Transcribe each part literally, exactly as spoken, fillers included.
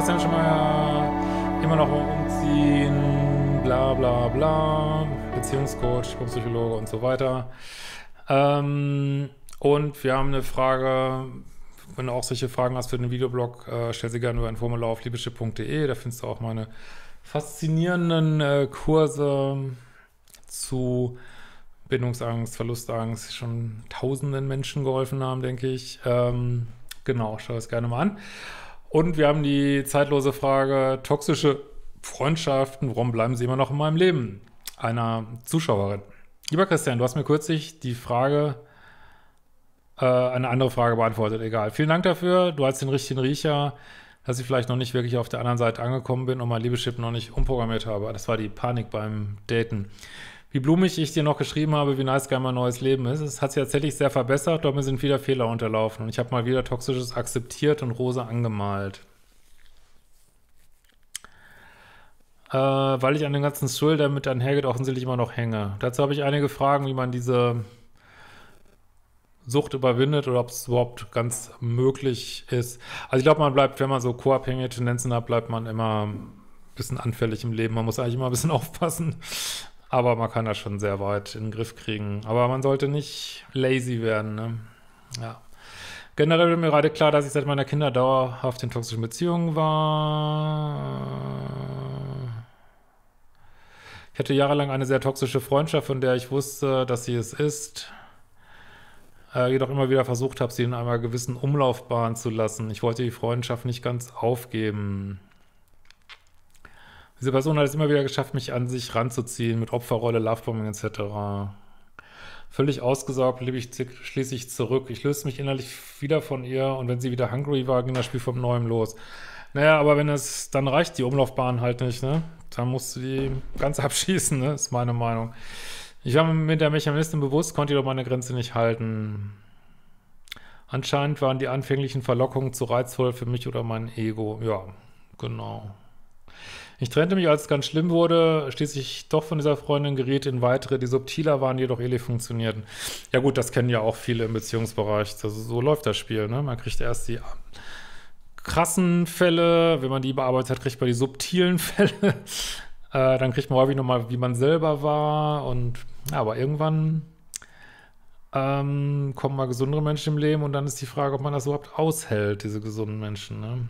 Christian schon mal immer noch umziehen, bla bla bla, Beziehungscoach, Psychologe und so weiter. Ähm, und wir haben eine Frage, wenn du auch solche Fragen hast für den Videoblog, äh, stell sie gerne über ein Formular auf liebeschip punkt de, da findest du auch meine faszinierenden äh, Kurse zu Bindungsangst, Verlustangst, schon tausenden Menschen geholfen haben, denke ich. Ähm, genau, schau es gerne mal an. Und wir haben die zeitlose Frage, toxische Freundschaften, warum bleiben sie immer noch in meinem Leben? Einer Zuschauerin. Lieber Christian, du hast mir kürzlich die Frage, äh, eine andere Frage beantwortet, egal. Vielen Dank dafür, du hast den richtigen Riecher, dass ich vielleicht noch nicht wirklich auf der anderen Seite angekommen bin und mein Liebeschip noch nicht umprogrammiert habe. Das war die Panik beim Daten. Wie blumig ich dir noch geschrieben habe, wie nice geil mein neues Leben ist. Es hat sich tatsächlich sehr verbessert, doch mir sind wieder Fehler unterlaufen. Und ich habe mal wieder Toxisches akzeptiert und rosa angemalt. Äh, weil ich an den ganzen Schuld, der mit einhergeht, offensichtlich immer noch hänge. Dazu habe ich einige Fragen, wie man diese Sucht überwindet oder ob es überhaupt ganz möglich ist. Also ich glaube, man bleibt, wenn man so co-abhängige Tendenzen hat, bleibt man immer ein bisschen anfällig im Leben. Man muss eigentlich immer ein bisschen aufpassen. Aber man kann das schon sehr weit in den Griff kriegen. Aber man sollte nicht lazy werden, ne? Ja. Generell wird mir gerade klar, dass ich seit meiner Kindheit dauerhaft in toxischen Beziehungen war. Ich hatte jahrelang eine sehr toxische Freundschaft, von der ich wusste, dass sie es ist. Äh, jedoch immer wieder versucht habe, sie in einer gewissen Umlaufbahn zu lassen. Ich wollte die Freundschaft nicht ganz aufgeben. Diese Person hat es immer wieder geschafft, mich an sich ranzuziehen, mit Opferrolle, Lovebombing et cetera. Völlig ausgesaugt blieb ich schließlich zurück. Ich löste mich innerlich wieder von ihr und wenn sie wieder hungry war, ging das Spiel vom Neuem los. Naja, aber wenn es, dann reicht die Umlaufbahn halt nicht, ne? Dann musst du die ganz abschießen, ne? Ist meine Meinung. Ich war mir mit der Mechanistin bewusst, konnte jedoch meine Grenze nicht halten. Anscheinend waren die anfänglichen Verlockungen zu reizvoll für mich oder mein Ego. Ja, genau. Ich trennte mich, als es ganz schlimm wurde, schließlich doch von dieser Freundin, geriet in weitere, die subtiler waren, jedoch ähnlich funktionierten. Ja gut, das kennen ja auch viele im Beziehungsbereich. Also so läuft das Spiel, ne? Man kriegt erst die krassen Fälle, wenn man die bearbeitet hat, kriegt man die subtilen Fälle. äh, dann kriegt man häufig nochmal, wie man selber war. Und ja, aber irgendwann ähm, kommen mal gesundere Menschen im Leben und dann ist die Frage, ob man das überhaupt aushält, diese gesunden Menschen, ne?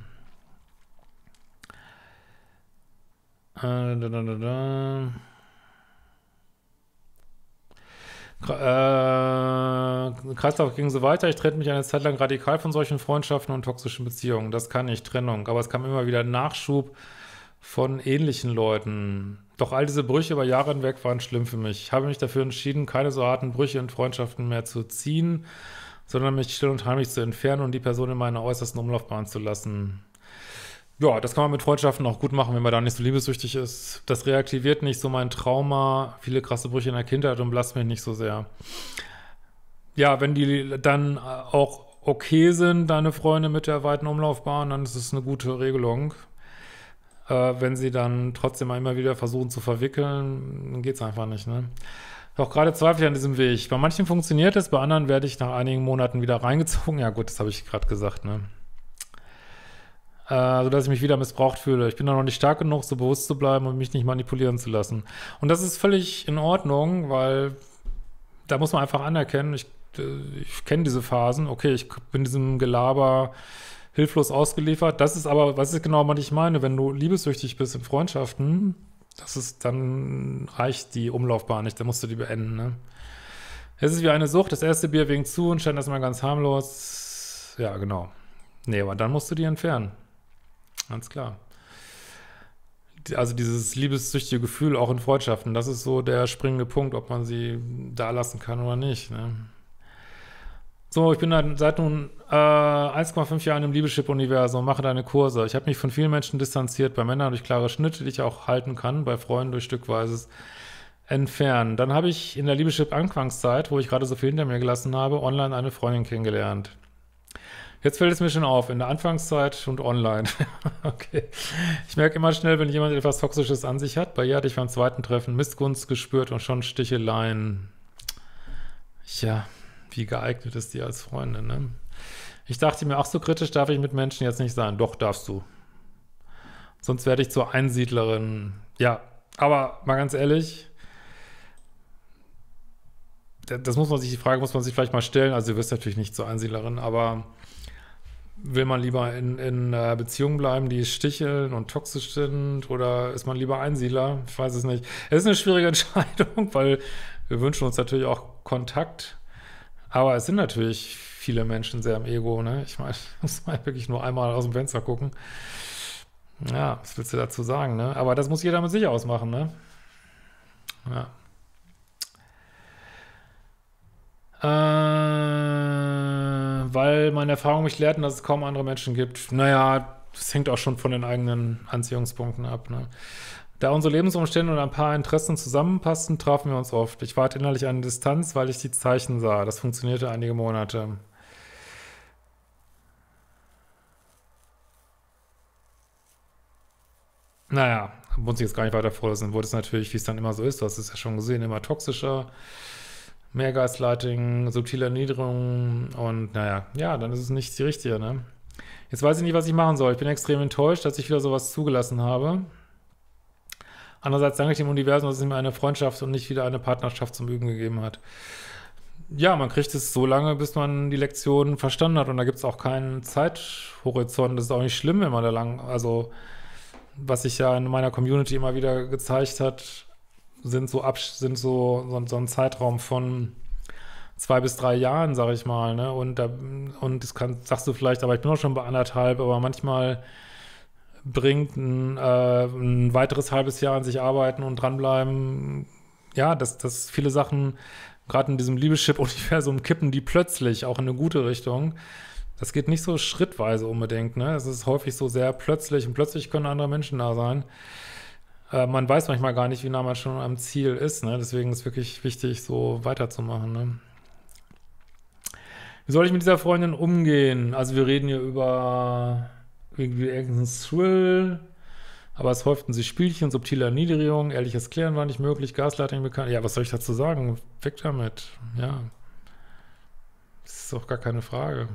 Äh, da, da, da, da. Äh, Kreislauf ging so weiter. Ich trennte mich eine Zeit lang radikal von solchen Freundschaften und toxischen Beziehungen. Das kann nicht Trennung, aber es kam immer wieder Nachschub von ähnlichen Leuten. Doch all diese Brüche über Jahre hinweg waren schlimm für mich. Ich habe mich dafür entschieden, keine so harten Brüche in Freundschaften mehr zu ziehen, sondern mich still und heimlich zu entfernen und die Person in meiner äußersten Umlaufbahn zu lassen. Ja, das kann man mit Freundschaften auch gut machen, wenn man da nicht so liebessüchtig ist. Das reaktiviert nicht so mein Trauma, viele krasse Brüche in der Kindheit und belastet mich nicht so sehr. Ja, wenn die dann auch okay sind, deine Freunde mit der weiten Umlaufbahn, dann ist es eine gute Regelung. Äh, wenn sie dann trotzdem immer wieder versuchen zu verwickeln, dann geht's einfach nicht, ne? Doch gerade zweifle ich an diesem Weg. Bei manchen funktioniert es, bei anderen werde ich nach einigen Monaten wieder reingezogen. Ja gut, das habe ich gerade gesagt, ne? Äh, sodass ich mich wieder missbraucht fühle. Ich bin da noch nicht stark genug, so bewusst zu bleiben und mich nicht manipulieren zu lassen. Und das ist völlig in Ordnung, weil da muss man einfach anerkennen, ich, ich kenne diese Phasen, okay, ich bin diesem Gelaber hilflos ausgeliefert. Das ist aber, was ist genau, was ich meine, wenn du liebessüchtig bist in Freundschaften, das ist, dann reicht die Umlaufbahn nicht, dann musst du die beenden, ne? Es ist wie eine Sucht, das erste Bier winkt zu und scheint erstmal ganz harmlos. Ja, genau. Nee, aber dann musst du die entfernen. Ganz klar. Also dieses liebessüchtige Gefühl auch in Freundschaften, das ist so der springende Punkt, ob man sie da lassen kann oder nicht, ne? So, ich bin seit nun äh, eins Komma fünf Jahren im Liebeschip-Universum und mache deine Kurse. Ich habe mich von vielen Menschen distanziert, bei Männern durch klare Schnitte, die ich auch halten kann, bei Freunden durch stückweises Entfernen. Dann habe ich in der Liebeschip-Anfangszeit, wo ich gerade so viel hinter mir gelassen habe, online eine Freundin kennengelernt. Jetzt fällt es mir schon auf, in der Anfangszeit und online. Okay. Ich merke immer schnell, wenn jemand etwas Toxisches an sich hat. Bei ihr hatte ich beim zweiten Treffen Missgunst gespürt und schon Sticheleien. Ja, wie geeignet ist die als Freundin, ne? Ich dachte mir, ach so kritisch darf ich mit Menschen jetzt nicht sein. Doch, darfst du. sonst werde ich zur Einsiedlerin. Ja, aber mal ganz ehrlich, das muss man sich, die Frage muss man sich vielleicht mal stellen. Also, du wirst natürlich nicht zur Einsiedlerin, aber will man lieber in, in äh, Beziehungen bleiben, die sticheln und toxisch sind, oder ist man lieber Einsiedler? Ich weiß es nicht. Es ist eine schwierige Entscheidung, weil wir wünschen uns natürlich auch Kontakt, aber es sind natürlich viele Menschen sehr im Ego, ne? Ich meine, muss man wirklich nur einmal aus dem Fenster gucken. Ja, was willst du dazu sagen, ne? Aber das muss jeder mit sich ausmachen, ne? Ja. Äh, weil meine Erfahrungen mich lehrten, dass es kaum andere Menschen gibt. Naja, das hängt auch schon von den eigenen Anziehungspunkten ab, ne? Da unsere Lebensumstände und ein paar Interessen zusammenpassten, trafen wir uns oft. Ich warte innerlich an Distanz, weil ich die Zeichen sah. Das funktionierte einige Monate. Naja, muss ich jetzt gar nicht weiter vorlesen. Wurde es natürlich, wie es dann immer so ist, du hast es ja schon gesehen, immer toxischer, mehr Gaslighting, subtile Erniedrigung und naja, ja, dann ist es nicht die richtige, ne? Jetzt weiß ich nicht, was ich machen soll. Ich bin extrem enttäuscht, dass ich wieder sowas zugelassen habe. Andererseits danke ich dem Universum, dass es mir eine Freundschaft und nicht wieder eine Partnerschaft zum Üben gegeben hat. Ja, man kriegt es so lange, bis man die Lektion verstanden hat, und da gibt es auch keinen Zeithorizont. Das ist auch nicht schlimm, wenn man da lang, also was sich ja in meiner Community immer wieder gezeigt hat, sind so Abs sind so, so, so ein Zeitraum von zwei bis drei Jahren, sag ich mal, ne? Und da, und das kann, sagst du vielleicht, aber ich bin auch schon bei anderthalb, aber manchmal bringt ein, äh, ein weiteres halbes Jahr an sich arbeiten und dranbleiben, ja, dass, dass viele Sachen, gerade in diesem Liebeschip-Universum, kippen die plötzlich auch in eine gute Richtung. Das geht nicht so schrittweise unbedingt, ne? Es ist häufig so sehr plötzlich, und plötzlich können andere Menschen da sein. Äh, man weiß manchmal gar nicht, wie nah man schon am Ziel ist, ne? Deswegen ist es wirklich wichtig, so weiterzumachen, ne? Wie soll ich mit dieser Freundin umgehen? Also wir reden hier über irgendwie irgendeinen Thrill, aber es häuften sich Spielchen, subtile Erniedrigung, ehrliches Klären war nicht möglich, Gaslighting bekannt. Ja, was soll ich dazu sagen? Weg damit, ja. Das ist auch gar keine Frage.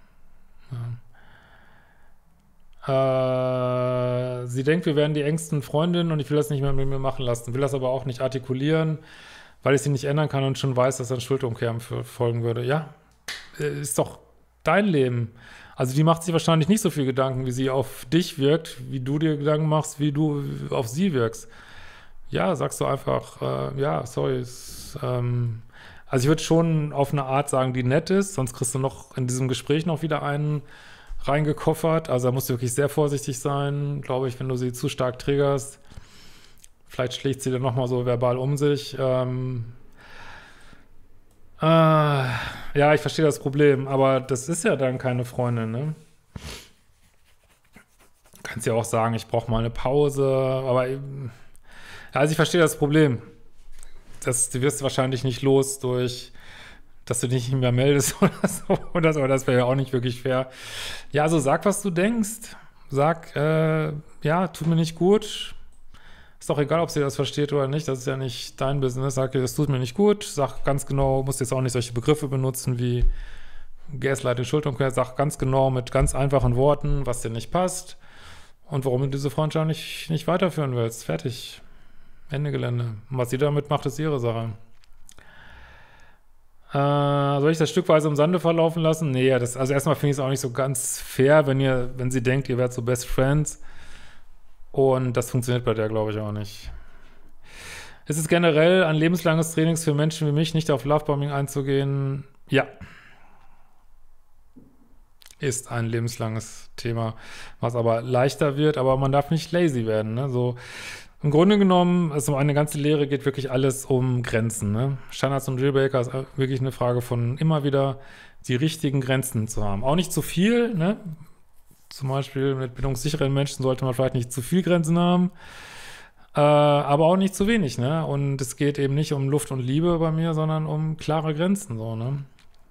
Ja. Äh, sie denkt, wir wären die engsten Freundinnen und ich will das nicht mehr mit mir machen lassen, will das aber auch nicht artikulieren, weil ich sie nicht ändern kann und schon weiß, dass ein Schuldumkehr folgen würde. Ja, ist doch dein Leben. Also die macht sich wahrscheinlich nicht so viel Gedanken, wie sie auf dich wirkt, wie du dir Gedanken machst, wie du auf sie wirkst. Ja, sagst du einfach, äh, ja, sorry. Es, ähm, also ich würde schon auf eine Art sagen, die nett ist, sonst kriegst du noch in diesem Gespräch noch wieder einen reingekoffert. Also da musst du wirklich sehr vorsichtig sein, glaube ich, wenn du sie zu stark triggerst. Vielleicht schlägt sie dann nochmal so verbal um sich. Ähm, äh, ja, ich verstehe das Problem, aber das ist ja dann keine Freundin, ne? Du kannst ja auch sagen, ich brauche mal eine Pause, aber ja, also ich verstehe das Problem. Das, du wirst wahrscheinlich nicht los durch, dass du dich nicht mehr meldest oder so, oder so. Das wäre ja auch nicht wirklich fair. Ja, also sag, was du denkst. Sag, äh, ja, tut mir nicht gut. Ist doch egal, ob sie das versteht oder nicht. Das ist ja nicht dein Business. Sag ihr, das tut mir nicht gut. Sag ganz genau, musst jetzt auch nicht solche Begriffe benutzen wie Gaslighting, Schuldumkehr. Sag ganz genau mit ganz einfachen Worten, was dir nicht passt und warum du diese Freundschaft nicht, nicht weiterführen willst. Fertig. Ende Gelände. Und was sie damit macht, ist ihre Sache. Äh, soll ich das stückweise im Sande verlaufen lassen? Nee, das, also erstmal finde ich es auch nicht so ganz fair, wenn ihr, wenn sie denkt, ihr wärt so Best Friends. Und das funktioniert bei der, glaube ich, auch nicht. Ist es generell ein lebenslanges Trainings für Menschen wie mich, nicht auf Lovebombing einzugehen? Ja. Ist ein lebenslanges Thema, was aber leichter wird, aber man darf nicht lazy werden, ne? So, im Grunde genommen, also eine ganze Lehre geht wirklich alles um Grenzen, ne? Standards und Dealbreaker ist wirklich eine Frage von immer wieder die richtigen Grenzen zu haben. Auch nicht zu viel, ne? Zum Beispiel mit bindungssicheren Menschen sollte man vielleicht nicht zu viel Grenzen haben, äh, aber auch nicht zu wenig, ne? Und es geht eben nicht um Luft und Liebe bei mir, sondern um klare Grenzen, so, ne?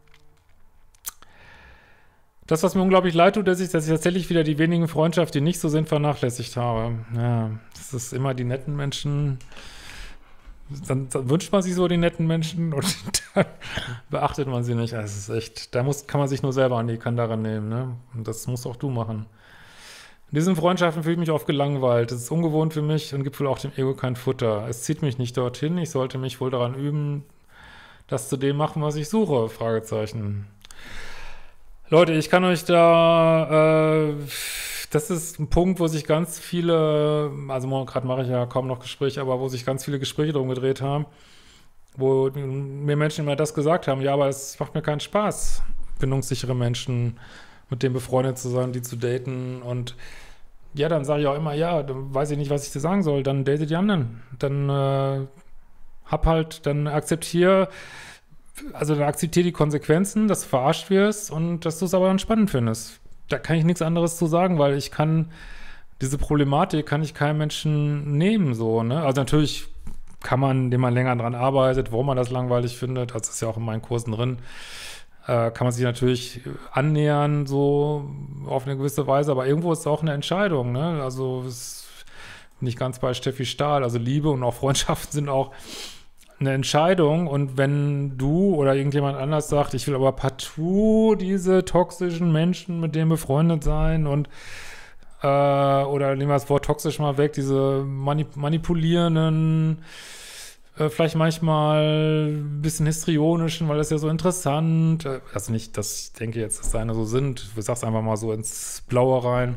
Das, was mir unglaublich leid tut, dass ich, dass ich tatsächlich wieder die wenigen Freundschaften, die nicht so sind, vernachlässigt habe. Ja, das ist immer die netten Menschen. Dann, dann wünscht man sich so die netten Menschen und dann beachtet man sie nicht. Das ist echt, da muss, kann man sich nur selber an die Kandare nehmen, ne? Und das musst auch du machen. In diesen Freundschaften fühle ich mich oft gelangweilt. Das ist ungewohnt für mich und gibt wohl auch dem Ego kein Futter. Es zieht mich nicht dorthin. Ich sollte mich wohl daran üben, das zu dem machen, was ich suche. Fragezeichen. Leute, ich kann euch da, äh, das ist ein Punkt, wo sich ganz viele, also gerade mache ich ja kaum noch Gespräche, aber wo sich ganz viele Gespräche drum gedreht haben, wo mir Menschen immer das gesagt haben, ja, aber es macht mir keinen Spaß, bindungssichere Menschen, mit denen befreundet zu sein, die zu daten und ja, dann sage ich auch immer, ja, dann weiß ich nicht, was ich dir sagen soll, dann date die anderen, dann äh, hab halt, dann akzeptier, also dann akzeptier die Konsequenzen, dass du verarscht wirst und dass du es aber dann spannend findest. Da kann ich nichts anderes zu sagen, weil ich kann, diese Problematik kann ich keinem Menschen nehmen, so, ne, also natürlich kann man, indem man länger dran arbeitet, warum man das langweilig findet, das ist ja auch in meinen Kursen drin, äh, kann man sich natürlich annähern, so auf eine gewisse Weise, aber irgendwo ist es auch eine Entscheidung, ne? Also es bin ich ganz bei Steffi Stahl, also Liebe und auch Freundschaften sind auch eine Entscheidung und wenn du oder irgendjemand anders sagt, ich will aber partout diese toxischen Menschen mit denen befreundet sein und äh, oder nehmen wir das Wort toxisch mal weg, diese manip manipulierenden, äh, vielleicht manchmal ein bisschen histrionischen, weil das ja so interessant, äh, also nicht, dass ich denke jetzt, dass seine so sind, ich sag's einfach mal so ins Blaue rein,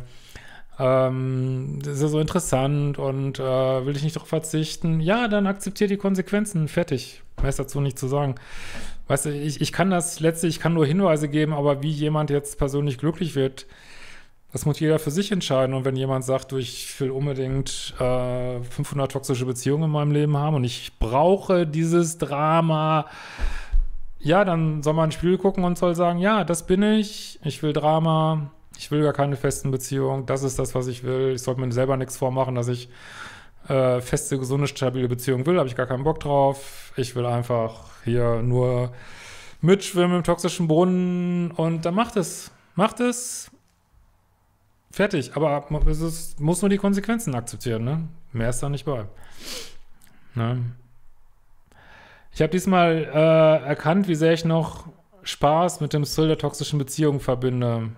ähm, das ist ja so interessant und äh, will ich nicht darauf verzichten, ja, dann akzeptiere die Konsequenzen, fertig, mehr ist dazu nicht zu sagen. Weißt du, ich, ich kann das letztlich, ich kann nur Hinweise geben, aber wie jemand jetzt persönlich glücklich wird, das muss jeder für sich entscheiden. Und wenn jemand sagt, du, ich will unbedingt äh, fünfhundert toxische Beziehungen in meinem Leben haben und ich brauche dieses Drama, ja, dann soll man ein Spiel gucken und soll sagen, ja, das bin ich, ich will Drama, ich will gar keine festen Beziehungen, das ist das, was ich will. Ich sollte mir selber nichts vormachen, dass ich äh, feste, gesunde, stabile Beziehungen will, habe ich gar keinen Bock drauf. Ich will einfach hier nur mitschwimmen im toxischen Brunnen und dann macht es, macht es. Fertig, aber es ist, muss nur die Konsequenzen akzeptieren, ne? Mehr ist da nicht bei. Ne? Ich habe diesmal äh, erkannt, wie sehr ich noch Spaß mit dem Thrill der toxischen Beziehung verbinde.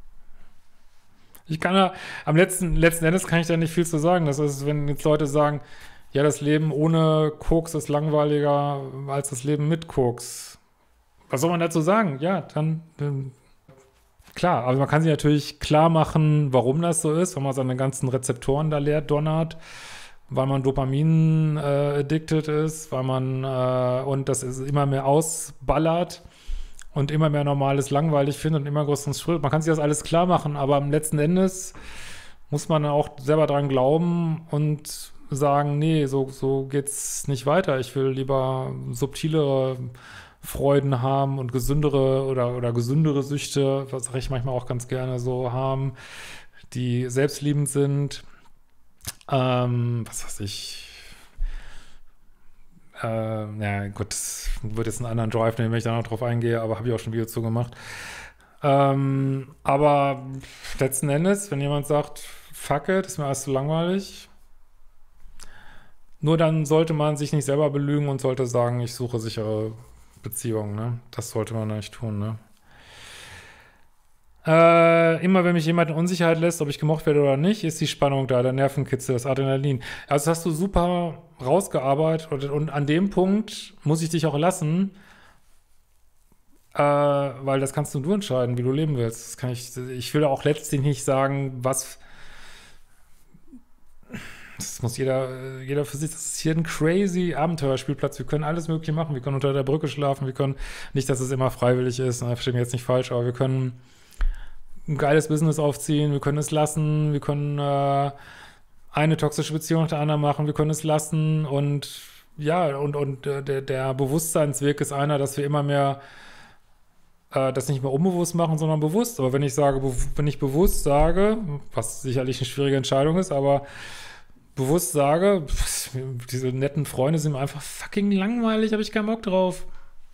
Ich kann da, am letzten, letzten Endes kann ich da nicht viel zu sagen. Das ist, wenn jetzt Leute sagen, ja, das Leben ohne Koks ist langweiliger als das Leben mit Koks. Was soll man dazu sagen? Ja, dann, dann klar, aber man kann sich natürlich klar machen, warum das so ist, wenn man seine ganzen Rezeptoren da leer donnert, weil man Dopamin äh, addicted ist, weil man äh, und das ist immer mehr ausballert und immer mehr Normales langweilig findet und immer größeren Schritt. Man kann sich das alles klar machen, aber am letzten Endes muss man auch selber dran glauben und sagen, nee, so, so geht's nicht weiter. Ich will lieber subtilere Freuden haben und gesündere oder, oder gesündere Süchte, was sage ich manchmal auch ganz gerne so haben, die selbstliebend sind. Ähm, was weiß ich, äh, ja gut, das wird jetzt einen anderen Drive nehmen, wenn ich da noch drauf eingehe, aber habe ich auch schon ein Video zu gemacht. Ähm, aber letzten Endes, wenn jemand sagt, fuck it, ist mir alles zu langweilig, nur dann sollte man sich nicht selber belügen und sollte sagen, ich suche sichere Beziehungen, ne? Das sollte man nicht tun, ne? Äh, immer wenn mich jemand in Unsicherheit lässt, ob ich gemocht werde oder nicht, ist die Spannung da, der Nervenkitzel, das Adrenalin. Also das hast du super rausgearbeitet und, und an dem Punkt muss ich dich auch lassen, äh, weil das kannst nur du entscheiden, wie du leben willst. Das kann ich, ich will auch letztlich nicht sagen, was, das muss jeder, jeder für sich, das ist hier ein crazy Abenteuerspielplatz, wir können alles Mögliche machen, wir können unter der Brücke schlafen, wir können, nicht, dass es immer freiwillig ist, ne, verstehe mich jetzt nicht falsch, aber wir können ein geiles Business aufziehen, wir können es lassen, wir können äh, eine toxische Beziehung nach der anderen machen, wir können es lassen und ja, und, und äh, der, der Bewusstseinsweg ist einer, dass wir immer mehr äh, das nicht mehr unbewusst machen, sondern bewusst. Aber wenn ich sage, wenn ich bewusst sage, was sicherlich eine schwierige Entscheidung ist, aber bewusst sage, pff, diese netten Freunde sind mir einfach fucking langweilig, habe ich keinen Bock drauf.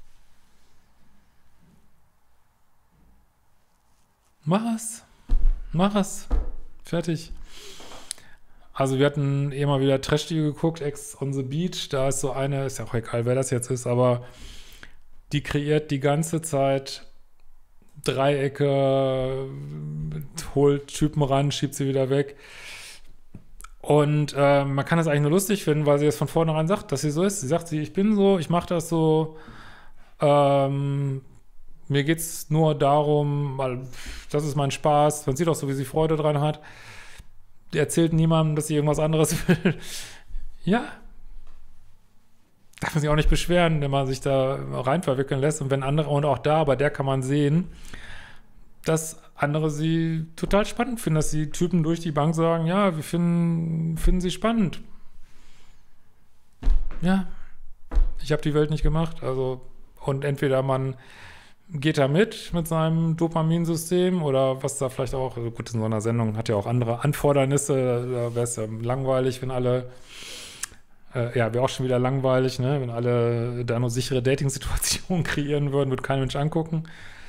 Mach es. Mach es. Fertig. Also wir hatten eh mal wieder Trash-T V geguckt, Ex on the Beach. Da ist so eine, ist ja auch egal, wer das jetzt ist, aber die kreiert die ganze Zeit Dreiecke, holt Typen ran, schiebt sie wieder weg. Und äh, man kann das eigentlich nur lustig finden, weil sie das von vornherein sagt, dass sie so ist. Sie sagt, sie, ich bin so, ich mache das so, ähm, mir geht's nur darum, weil das ist mein Spaß. Man sieht auch so, wie sie Freude dran hat. Die erzählt niemandem, dass sie irgendwas anderes will. Ja, darf man sich auch nicht beschweren, wenn man sich da rein verwickeln lässt. Und wenn andere, und auch da, bei der kann man sehen, dass andere sie total spannend finden, dass die Typen durch die Bank sagen, ja, wir finden, finden sie spannend. Ja, ich habe die Welt nicht gemacht. Also, und entweder man geht da mit, mit seinem Dopaminsystem oder was da vielleicht auch, also gut, in so einer Sendung hat ja auch andere Anfordernisse, da wäre es ja langweilig, wenn alle Äh, ja, wäre auch schon wieder langweilig, ne? Wenn alle da nur sichere Dating-Situationen kreieren würden, würde kein Mensch angucken.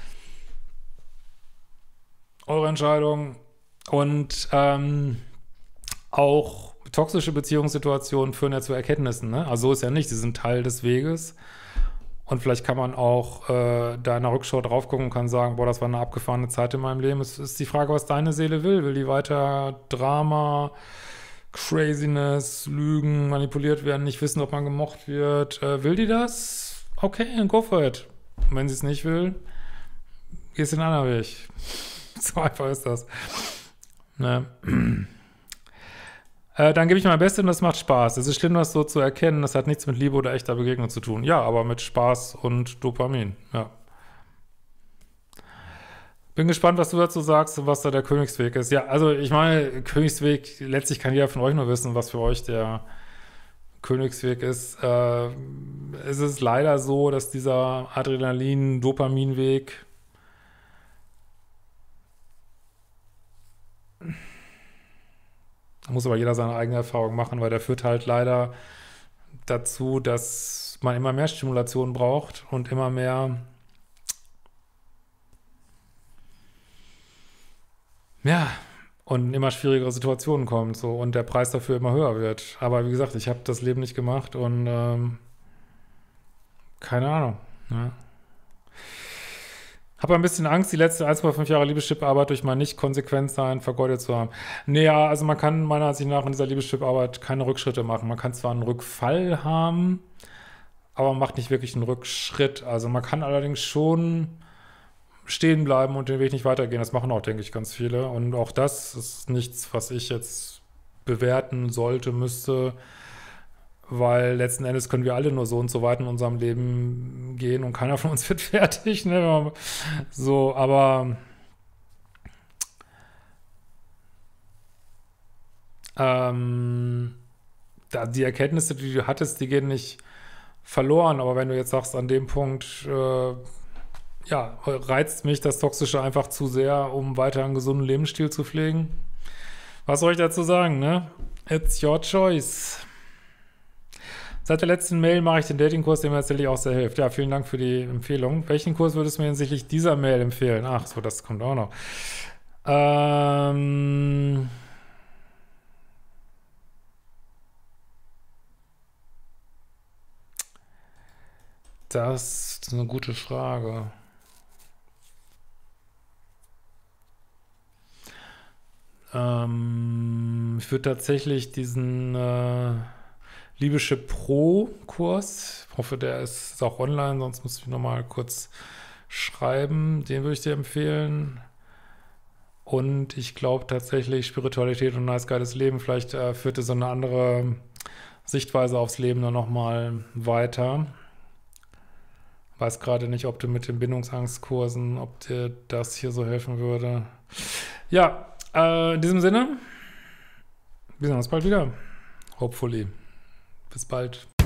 Eure Entscheidung. Und ähm, auch toxische Beziehungssituationen führen ja zu Erkenntnissen, ne? Also so ist ja nicht, sie sind Teil des Weges. Und vielleicht kann man auch äh, da in der Rückschau drauf gucken und kann sagen, boah, das war eine abgefahrene Zeit in meinem Leben. Es ist die Frage, was deine Seele will. Will die weiter Drama, Craziness, Lügen, manipuliert werden, nicht wissen, ob man gemocht wird? Äh, will die das? Okay, dann go for it. Und wenn sie es nicht will, gehst den anderen Weg. So einfach ist das. Ne? Äh, dann gebe ich mein Bestes und das macht Spaß. Es ist schlimm, das so zu erkennen. Das hat nichts mit Liebe oder echter Begegnung zu tun. Ja, aber mit Spaß und Dopamin. Ja. Bin gespannt, was du dazu sagst und was da der Königsweg ist. Ja, also ich meine, Königsweg, letztlich kann jeder von euch nur wissen, was für euch der Königsweg ist. Äh, es ist leider so, dass dieser Adrenalin-Dopaminweg da muss aber jeder seine eigene Erfahrung machen, weil der führt halt leider dazu, dass man immer mehr Stimulation braucht und immer mehr ja, und in immer schwierigere Situationen kommt so und der Preis dafür immer höher wird. Aber wie gesagt, ich habe das Leben nicht gemacht und ähm, keine Ahnung. Ne? Habe ein bisschen Angst, die letzte eins Komma fünf Jahre Liebeschip-Arbeit durch mein Nicht-Konsequent-Sein vergeudet zu haben. Naja, also man kann meiner Ansicht nach in dieser Liebeschip-Arbeit keine Rückschritte machen. Man kann zwar einen Rückfall haben, aber man macht nicht wirklich einen Rückschritt. Also man kann allerdings schon stehen bleiben und den Weg nicht weitergehen. Das machen auch, denke ich, ganz viele. Und auch das ist nichts, was ich jetzt bewerten sollte, müsste, weil letzten Endes können wir alle nur so und so weit in unserem Leben gehen und keiner von uns wird fertig. Ne? So, aber ähm, da die Erkenntnisse, die du hattest, die gehen nicht verloren. Aber wenn du jetzt sagst, an dem Punkt äh, ja, reizt mich das Toxische einfach zu sehr, um weiter einen gesunden Lebensstil zu pflegen. Was soll ich dazu sagen, ne? It's your choice. Seit der letzten Mail mache ich den Datingkurs, der mir tatsächlich auch sehr hilft. Ja, vielen Dank für die Empfehlung. Welchen Kurs würdest du mir hinsichtlich dieser Mail empfehlen? Ach so, das kommt auch noch. Ähm... Das ist eine gute Frage. Ähm, ich würde tatsächlich diesen äh, Liebeschip Pro Kurs, ich hoffe, der ist, ist auch online, sonst muss ich nochmal kurz schreiben, den würde ich dir empfehlen. Und ich glaube tatsächlich Spiritualität und nice geiles Leben, vielleicht äh, führt es so eine andere Sichtweise aufs Leben dann nochmal weiter. Weiß gerade nicht, ob du mit den Bindungsangstkursen, ob dir das hier so helfen würde. Ja, äh, in diesem Sinne, wir sehen uns bald wieder. Hopefully. Bis bald.